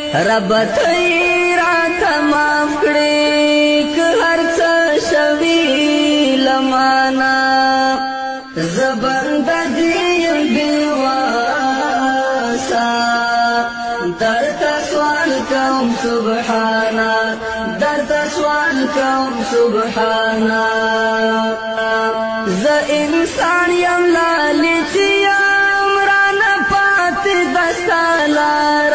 رب تی راته معاف کړې که هر څه شوي لمانه زه بنده دې یم بېواسه درته سوال کوم سبحانه درته سوال کوم سبحانه زه انسان یم لالچ یم رانه پاتې ده ستا لاره